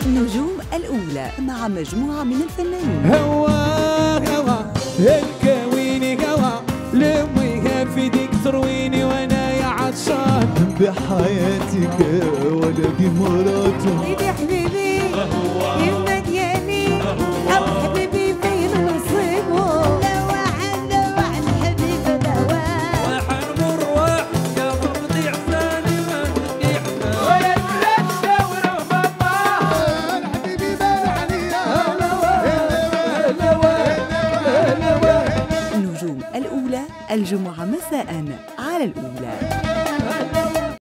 نجوم الأولى مع مجموعة من الفنانين. هوا الكويني هوا لميها في ديك ترويني وانا يا عطشان بحياتك ولا بمراته يا حبيبي يما ديالي او حبيبي فين نصيبه لوعن حبيبي لوعن مروح يا مرضي عفاني ما نبني حمام ولا تدور بابا حبيبي بان عليا نجوم الأولى الجمعة مساء على الأولى.